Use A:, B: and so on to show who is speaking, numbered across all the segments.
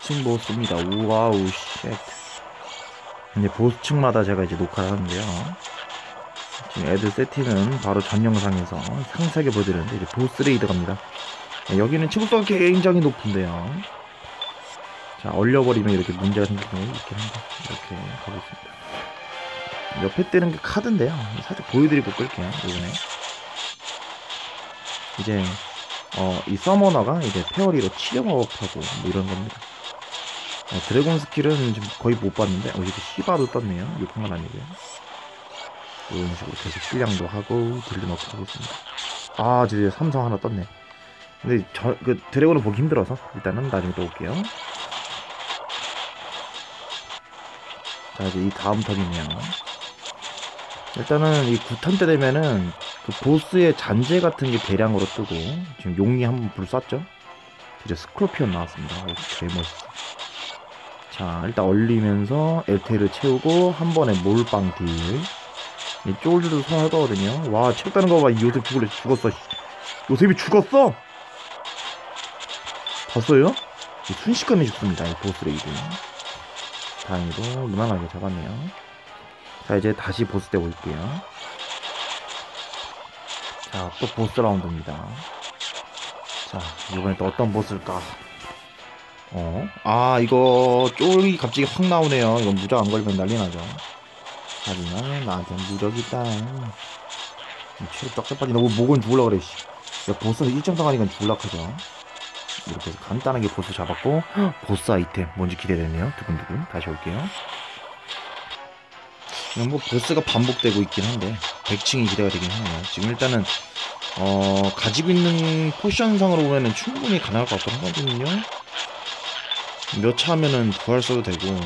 A: 보스층 보스입니다. 우와우 쉣. 이제 보스층마다 제가 이제 녹화를 하는데요. 지금 애들 세팅은 바로 전 영상에서 상세하게 보여드렸는데 이제 보스 레이드 갑니다. 여기는 친구가 굉장히 높은데요. 자, 얼려버리면 이렇게 문제가 생기는 게 있긴 한데 이렇게 가고 있습니다. 옆에 뜨는 게 카드인데요. 살짝 보여드리고 끌게요. 이번에 이제 이 서머너가 이제 페어리로 치료마법하고 뭐 이런 겁니다. 드래곤 스킬은 지금 거의 못 봤는데 이렇게 시바도 떴네요. 욕한 건 아니고요. 이런 식으로 계속 실량도 하고 딜러놓고 하고 있습니다. 아, 이제 삼성 하나 떴네. 근데 그 드래곤을 보기 힘들어서 일단은 나중에 또 올게요. 자, 이제 이 다음 턴이네요. 일단은 이 9탄 때 되면은 그 보스의 잔재 같은 게 대량으로 뜨고 지금 용이 한번 불 쐈죠. 이제 스콜피온 나왔습니다. 되게 멋있어. 자, 일단 얼리면서 엘테를 채우고 한 번에 몰빵 딜. 이 쫄들도 손할 거거든요. 와, 체육다는 거 봐. 이 요셉 죽었어. 요셉이 죽었어. 봤어요? 순식간에 죽습니다. 이 보스 레이드. 다행히도 무난하게 잡았네요. 자, 이제 다시 보스 때 올게요. 자, 또 보스 라운드입니다. 자, 이번에 또 어떤 보스일까? 아, 이거 쫄이 갑자기 확 나오네요. 이거 무적 안 걸면 난리 나죠. 하지만 나한테 무적이 있다. 체력 쫙쫙 빠지네. 목은 죽으려고 그래. 야, 보스는 일정 상하니까 죽으려고 하죠. 이렇게 해서 간단하게 보스 잡았고, 보스 아이템 뭔지 기대되네요. 두근두근. 다시 올게요. 뭐 보스가 반복되고 있긴 한데 100층이 기대가 되긴 하네요. 지금 일단은 가지고 있는 포션상으로 보면은 충분히 가능할 것 같긴 하거든요. 몇 차 하면은 부활 써도 되고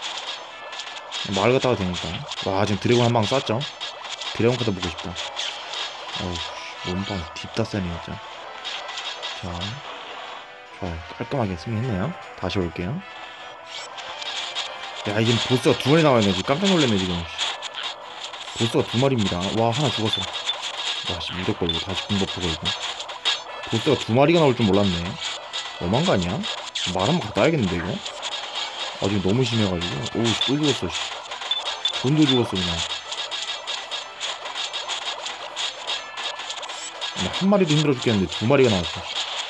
A: 마을 갔다가 되니까. 와, 지금 드래곤 한 방 쐈죠. 드래곤 카드 보고 싶다. 어우, 몸빵 딥다 세네 진짜. 자, 좋아요. 깔끔하게 승리했네요. 다시 올게요. 야, 이제 보스가 두 마리 나와있네. 지금 깜짝 놀랐네 지금. 보스가 두 마리입니다. 와, 하나 죽었어. 와, 씨, 무적 걸고 다시 공버프 걸고. 보스가 두 마리가 나올 줄 몰랐네. 너무한 거 아니야? 말 한번 갔다 와야겠는데 이거? 아, 지금 너무 심해가지고. 오우, 씨, 또 죽었어. 씨. 돈도 죽었어 그냥. 한 마리도 힘들어 죽겠는데 두 마리가 나왔어.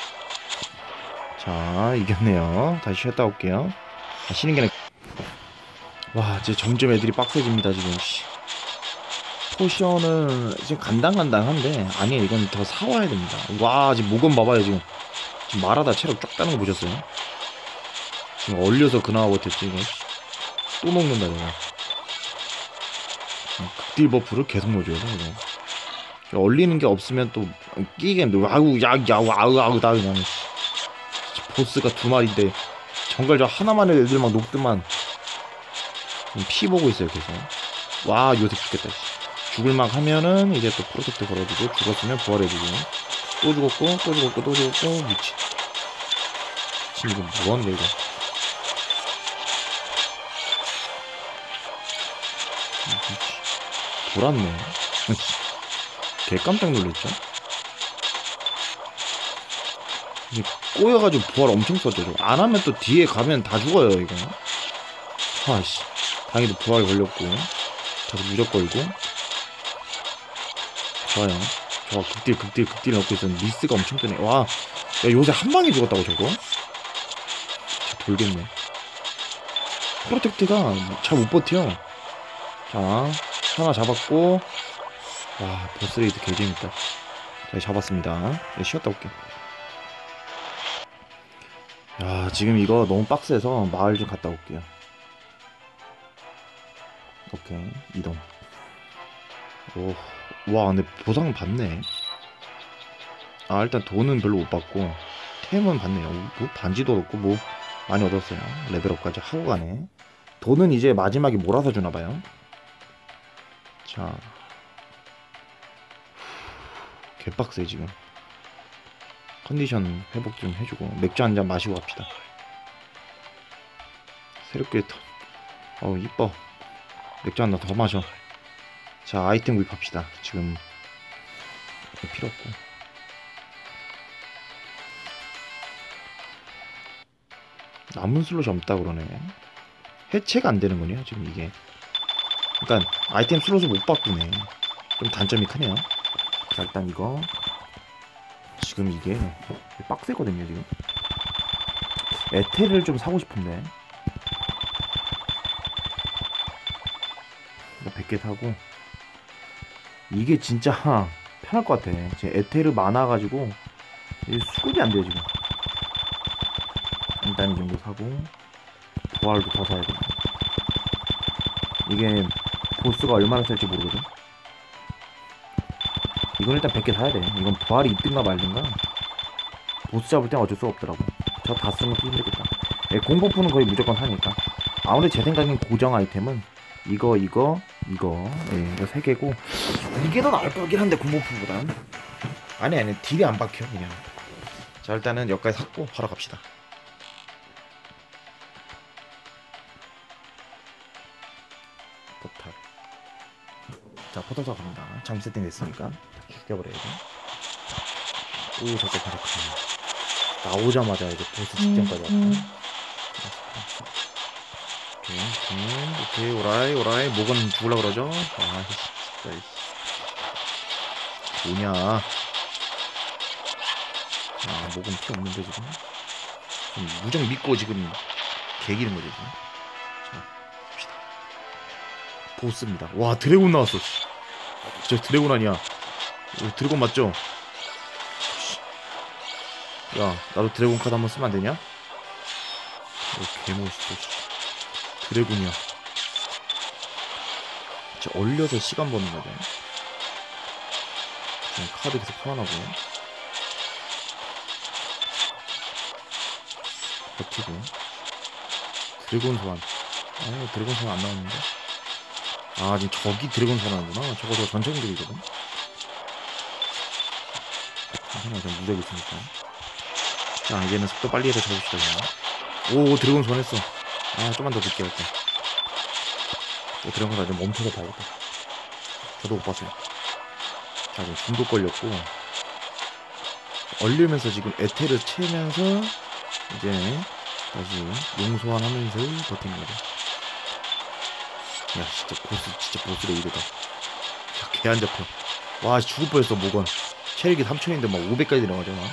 A: 자, 이겼네요. 다시 쉬었다 올게요. 쉬는 게 와, 이제 점점 애들이 빡세집니다 지금. 포션은 지금 간당간당한데 아니에요. 이건 더 사와야 됩니다. 와, 지금 모건 봐봐요. 지금 말하다 체력 쫙 따는 거 보셨어요? 지금 얼려서 그나마 버텼지 이거. 또 먹는다 내가. 극딜 버프를 계속 넣어줘야 돼 이거. 얼리는 게 없으면 또 끼겠는데. 와우, 야, 와우, 나 그냥. 보스가 두 마리인데 정글 저 하나만 해도 애들 막 녹더만. 피 보고 있어요 계속. 와, 요새 죽겠다. 죽을막 하면은 이제 또 프로젝트 걸어주고, 죽었으면 부활해주고, 또 죽었고 또 죽었고 또 죽었고. 미친 이거 뭐하는데 이거. 돌았네. 개 깜짝 놀랐죠. 이게 꼬여가지고 부활 엄청 썼죠. 안 하면 또 뒤에 가면 다 죽어요 이거. 아씨, 다행히도 부활 걸렸고 다시 무적 걸고. 좋아요. 저 극딜 넣고 있었는데 미스가 엄청 뜨네. 와, 야, 요새 한 방에 죽었다고 저거? 진짜 돌겠네. 프로텍트가 잘 못 버텨. 자, 하나 잡았고. 와, 보스레이드 개재밌다. 자, 잡았습니다. 네, 쉬었다 올게. 야, 지금 이거 너무 빡세서 마을 좀 갔다 올게요. 오케이, 이동. 오, 와, 근데 보상은 받네. 아, 일단 돈은 별로 못 받고 템은 받네요. 뭐 반지도 얻었고 뭐 많이 얻었어요. 레벨업까지 하고 가네. 돈은 이제 마지막에 몰아서 주나봐요. 자, 개빡세 지금. 컨디션 회복 좀 해주고 맥주 한잔 마시고 갑시다. 새롭게 이뻐. 맥주 하나 더 마셔. 자, 아이템 구입합시다. 지금 필요 없고. 남은 슬롯이 없다 그러네. 해체가 안 되는군요 지금 이게. 그러니까 아이템 슬롯을 못 바꾸네. 좀 단점이 크네요. 자 일단 이거 지금 이게 빡세거든요 지금. 에테를 좀 사고 싶은데 100개 사고. 이게 진짜 편할 것 같아. 제 에테르 많아가지고 수급이 안 돼요 지금. 일단 이 정도 사고 부활도 더 사야 돼. 이게 보스가 얼마나 셀지 모르거든. 이건 일단 100개 사야 돼. 이건 부활이 있든가 말든가. 보스 잡을 땐 어쩔 수 없더라고. 저 다 쓰는 것도 힘들겠다. 공버프는 거의 무조건 사니까. 아무래도 제 생각엔 고정 아이템은 이거 이거 3개고 이게 더 나을 것 같긴 한데 공버프보단. 아니 딜이 안 박혀 그냥. 자 일단은 여기까지 샀고 바로 갑시다. 포탈. 자 포탈 사 갑니다. 장비 세팅 됐으니까 죽여버려야지. 오 저거 바로 나오자마자 이제 보스 직전까지 왔다. 오케이 오라이 목은 죽을라 그러죠? 아 진짜 뭐냐. 아 목은 피 없는데 지금 무정 믿고 지금 개기는 거죠 지금. 자 봅시다. 보스입니다. 와 드래곤 나왔어. 저 드래곤 아니야. 드래곤 맞죠? 야 나도 드래곤 카드 한번 쓰면 안 되냐? 개멋있어. 드래곤이야. 진짜 얼려서 시간 버는 거죠. 지금 카드 계속 소환하고 버티고. 드래곤 소환. 아 드래곤 소환 안 나왔는데. 아 지금 저기 드래곤 소환하는구나. 저거 전체 공격이거든. 괜찮아 좀 무적이 있으니까. 자 이제는 속도 빨리 해서 잡읍시다 그냥. 오 드래곤 소환했어. 아 좀만 더 늦게 할게. 드래곤 좀 멈춰서 봐야겠다. 저도 못 봤어요. 자 지금 중독 걸렸고 얼리면서 지금 에테를 채면서 이제 다시 용소환하면서 버티는 거죠. 야 진짜 보스래 이거다. 개 안 잡혀. 와 죽을 뻔했어. 목은 체력이 3000인데 막 500까지 내려가잖아.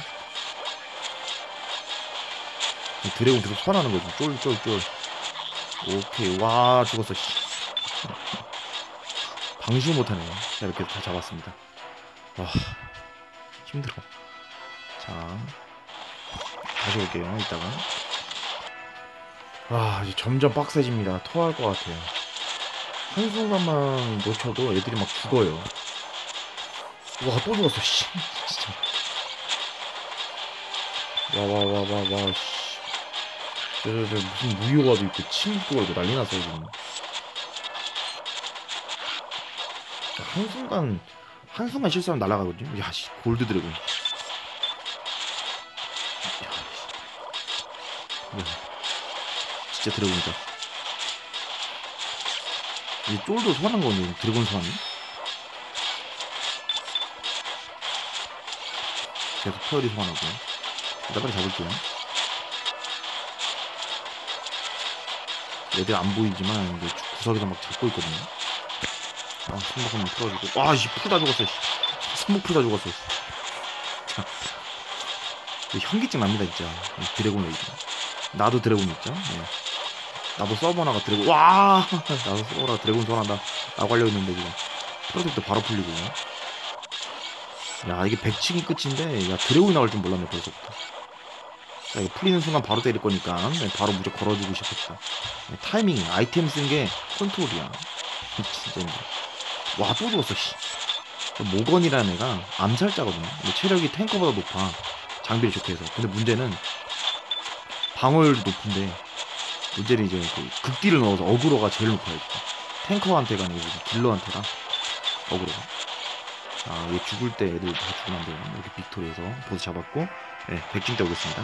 A: 드래곤 계속 소환하는 거지. 쫄. 오케이 와 죽었어. 방심을 못하네. 자 이렇게 다 잡았습니다. 와 힘들어. 자 다시 올게요 이따가. 와 이제 점점 빡세집니다. 토할 것 같아요. 한순간만 놓쳐도 애들이 막 죽어요. 와 또 죽었어. 씨 진짜. 와 씨. 저 무슨 무효가도 있고 침묵도 걸고 난리 났어요 지금. 한순간 실수하면 날아가거든요. 야 씨 골드 드래곤. 야 진짜 드래곤이다. 이 쫄도 소환한 거네. 드래곤 소환이. 계속 페어리 소환하고. 일단 빨리 잡을게요. 애들 안 보이지만 이제 구석에서 막 잡고 있거든요. 아 손목 한번 풀어주고. 와씨 풀 다 죽었어. 손목 풀 다 죽었어. 자 현기증 납니다 진짜. 드래곤 레이드. 나도 드래곤 있죠. 네. 나도 서버나가 드래곤. 와 나도 서버나가 드래곤 소환한다 라고 하려고 했는데 지금 프로젝트 바로 풀리고. 야 이게 100층이 끝인데 야 드래곤이 나올 줄 몰랐네 벌써부터. 자 이거 풀리는 순간 바로 때릴 거니까 바로 무조건 걸어주고 시작합시다. 타이밍이 아이템 쓴 게 컨트롤이야. 진짜 힘들어. 와 또 죽었어. 씨. 모건이라는 애가 암살자거든요. 체력이 탱커보다 높아. 장비를 좋게 해서. 근데 문제는 방어율도 높은데 문제는 이제 그 극딜을 넣어서 어그로가 제일 높아요. 탱커한테가 아니고 딜러한테가 어그로가. 자 얘 죽을 때 애들 다 죽으면 안 돼요. 이렇게 빅토리에서 보스 잡았고 100층 때 오겠습니다.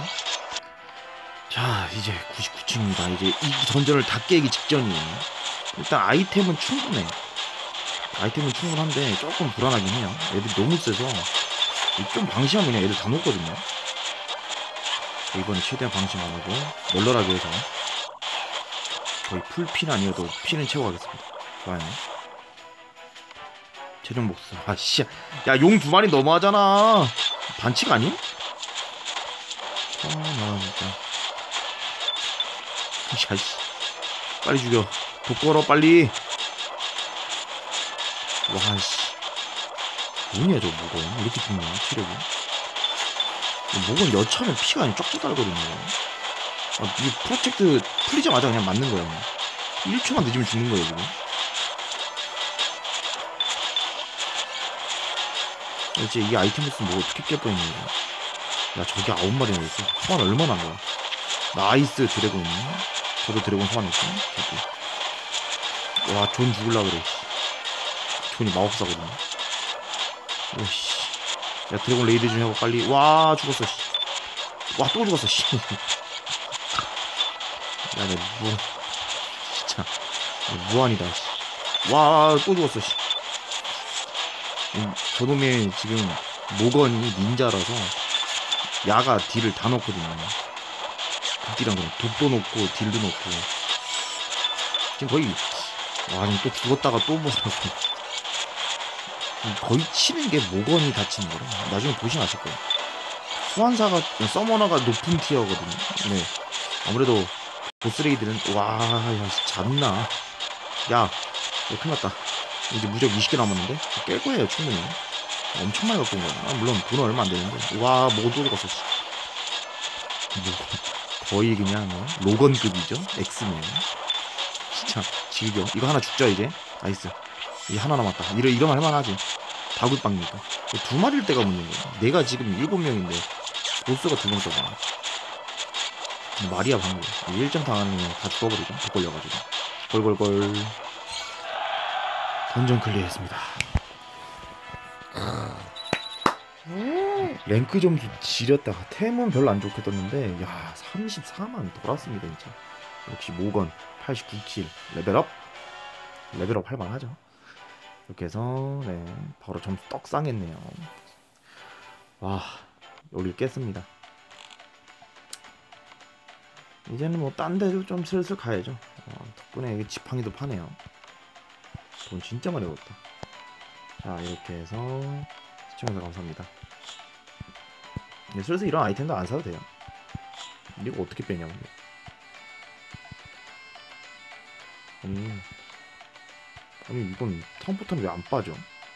A: 자 이제 99층입니다. 이제 이 던전을 다 깨기 직전이에요. 일단 아이템은 충분해. 아이템은 충분한데 조금 불안하긴 해요. 애들이 너무 세서 좀 방심하면 그냥 애들 다 녹거든요. 이번에 최대한 방심 안 하고 널널하게 해서 거의 풀피는 아니어도 피는 채워 가겠습니다. 좋아요. 최종 복수. 아씨, 야 용 2마리 너무하잖아. 반칙 아님? 나 진짜. 야씨, 빨리 죽여. 독 걸어 빨리. 와씨, 뭐냐 저 목은 이렇게 죽냐 체력이. 목은 여차하면 피가 아니 쫙쫙 달거든요. 이 프로젝트 풀리자마자 그냥 맞는 거예요. 1초만 늦으면 죽는 거예요 지금. 이제 이 아이템 있으면 뭐 어떻게 깰 뻔했냐. 야 저기 9마리나 있어. 소환 얼마나 한 거야. 나이스 드래곤. 저도 드래곤 소환했어. 와 존 죽을라 그래. 존이 마법사거든. 오씨. 야 드래곤 레이드 좀 해봐 빨리. 와 죽었어. 와 또 죽었어. 씨. 야 내 뭐 진짜 무한이다. 와 또 죽었어. 씨. 저놈의 지금 모건이 닌자라서 야가 딜을 다 넣거든요. 극딜한 거는 독도 넣고 딜도 넣고 지금 거의 아니 또 죽었다가 또 뭐라고 거의 치는 게 모건이 다치는 거라. 나중에 보시면 아실 거예요. 소환사가 서머너가 높은 티어거든요. 네 아무래도 보스레이드는 와야 잤나. 야 이거 큰일났다. 이제 무적 20개 남았는데 깰 거예요 충분히. 엄청 많이 갖고 온 거야. 물론 돈은 얼마 안 되는데. 와 뭐도 죽었어. 거의 그냥 로건급이죠. 엑스맨. 진짜 즐겨. 이거 하나 죽자 이제. 나이스. 이 하나 남았다. 이러면 할만하지. 다굴빵이니까. 2마리일 때가 문제인 거야. 내가 지금 7명인데 보스가 2명 떠봐. 말이야 방금. 1점 당하는 다 죽어버리죠. 더 걸려가지고. 걸걸걸. 던전 클리어했습니다. 랭크 점수 지렸다. 템은 별로 안 좋게 떴는데 야 34만 돌았습니다 진짜. 역시 모건 89킬 레벨업 할만하죠. 이렇게 해서 네 바로 점수 떡상했네요. 와 여길 깼습니다. 이제는 뭐 딴 데도 좀 슬슬 가야죠. 덕분에 이게 지팡이도 파네요. 돈 진짜 많이 얻었다. 자 이렇게 해서 시청해서 감사합니다. 슬슬 이런 아이템도 안 사도 돼요. 이거 어떻게 빼냐 근데. 아니 이건 텀부터는 왜 안 빠져?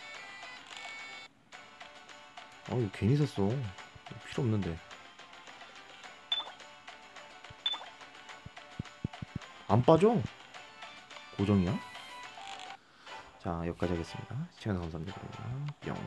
A: 이거 괜히 샀어. 필요 없는데. 안 빠져. 고정이야? 자 여기까지 하겠습니다. 시청해서 감사합니다. 뿅.